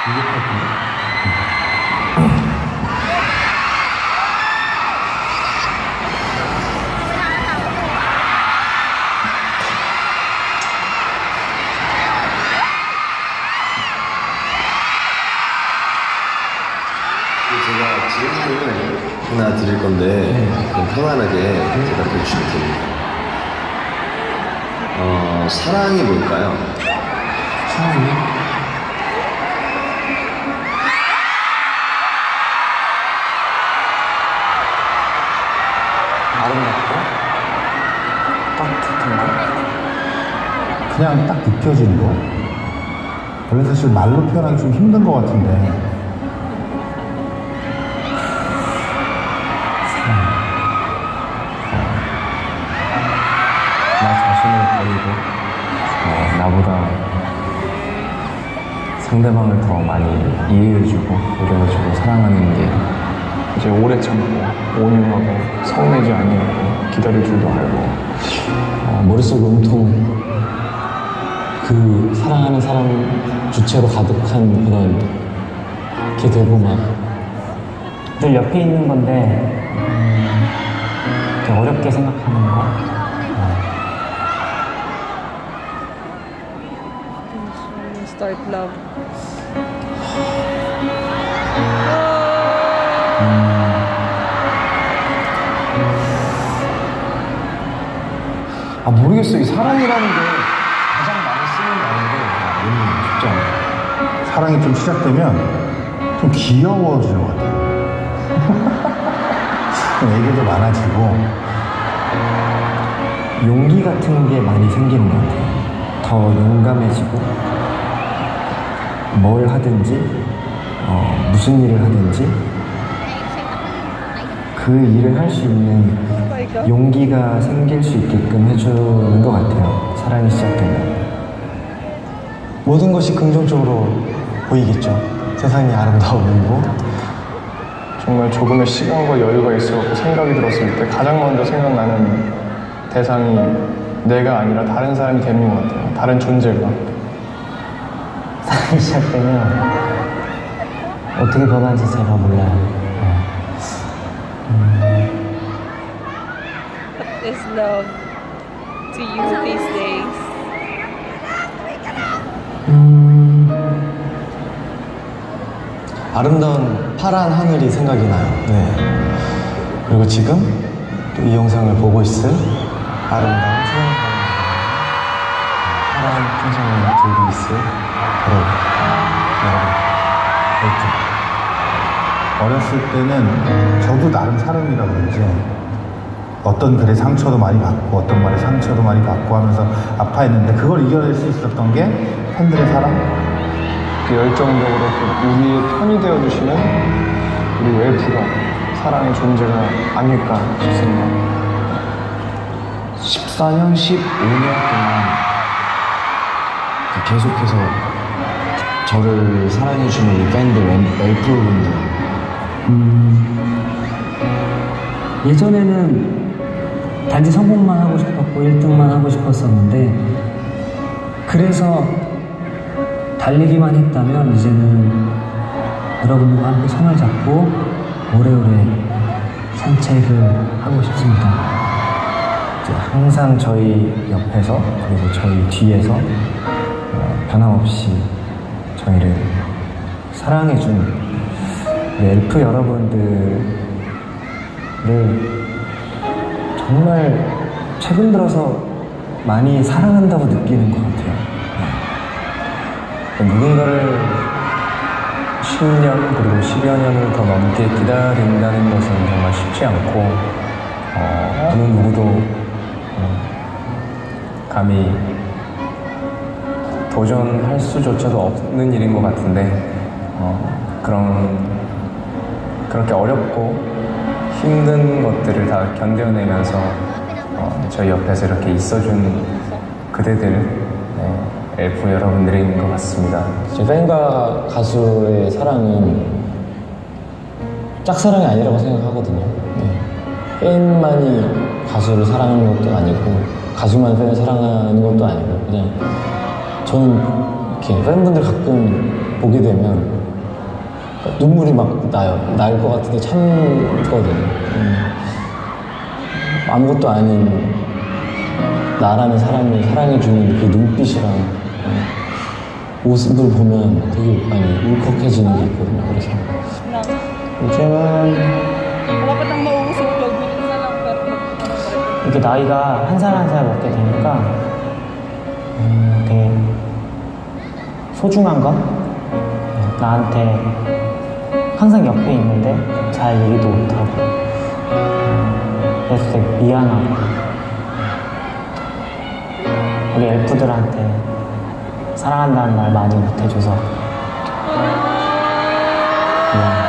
이게 파이프인가? 제가 질문을 하나 드릴 건데 그럼 편안하게 대답해 주시면 됩니다. 사랑이 뭘까요? 사랑이? 아름답고 따뜻한 거. 그냥 딱 느껴지는 거. 원래 사실 말로 표현하기 좀 힘든 것 같은데 나 자신을 버리고 나보다 상대방을 더 많이 이해해주고 배려해주고 사랑하는 게 이제 오래 참고 온유하고 서운하지 아니하고 기다릴 줄도 알고 머릿속 온통 그 사랑하는 사람 주체로 가득한 그런 게 되고 막 늘 옆에 있는 건데 되게 어렵게 생각하는 거. Start love. 모르겠어요. 이 사랑이라는 게 가장 많이 쓰는 말인데 쉽지 않아요. 사랑이 좀 시작되면 좀 귀여워지는 것 같아요. 얘기도 많아지고 용기 같은 게 많이 생기는 것 같아요. 더 용감해지고 뭘 하든지 무슨 일을 하든지 그 일을 할 수 있는 용기가 생길 수 있게끔 해주는 것 같아요. 사랑이 시작되면 모든 것이 긍정적으로 보이겠죠. 세상이 아름다워 보이고 정말 조금의 시간과 여유가 있어서 생각이 들었을 때 가장 먼저 생각나는 대상이 내가 아니라 다른 사람이 되는 것 같아요. 다른 존재가. 사랑이 시작되면 어떻게 변하는지 제가 몰라요. What is love to you these days? 아름다운 파란 하늘이 생각이 나요. 네. 그리고 지금 또 이 영상을 보고 있을 아름다운 파란 풍선을 들고 있을 여러분. 어렸을 때는 저도 나름 사람이라 그런지 어떤 글의 상처도 많이 받고 어떤 말의 상처도 많이 받고 하면서 아파했는데 그걸 이겨낼 수 있었던 게 팬들의 사랑? 그 열정적으로 우리의 편이 되어주시는 우리 웰프가 사랑의 존재가 아닐까 싶습니다. 14년, 15년 동안 계속해서 저를 사랑해주는 이 팬들, 웰프분들 예전에는 단지 성공만 하고 싶었고 1등만 하고 싶었었는데 그래서 달리기만 했다면 이제는 여러분과 함께 손을 잡고 오래오래 산책을 하고 싶습니다. 이제 항상 저희 옆에서 그리고 저희 뒤에서 변함없이 저희를 사랑해준 엘프 여러분들을 정말 최근 들어서 많이 사랑한다고 느끼는 것 같아요. 누군가를 10년 그리고 10여 년을 더 넘게 기다린다는 것은 정말 쉽지 않고 어느 누구도 감히 도전할 수조차도 없는 일인 것 같은데 그렇게 어렵고 힘든 것들을 다 견뎌내면서 저희 옆에서 이렇게 있어준 그대들 엘프 여러분들인 것 같습니다. 제 팬과 가수의 사랑은 짝사랑이 아니라고 생각하거든요. 팬만이 가수를 사랑하는 것도 아니고 가수만 팬을 사랑하는 것도 아니고 그냥 저는 이렇게 팬분들 가끔 보게 되면 눈물이 막 날 것 같은데 참거든. 아무것도 아닌 나라는 사람을 사랑해주는 그 눈빛이랑 모습을 보면 되게 많이 울컥해지는 게 있거든요. 그래서 요즘은 Wala pa nang mausok vlog minsan lang pero 이렇게 나이가 한 살 한 살 먹게 되니까 되게 소중한 것? 나한테 항상 옆에 있는데 잘 얘기도 못하고 그래서 되게 미안하고 우리 엘프들한테 사랑한다는 말 많이 못해줘서 미안해.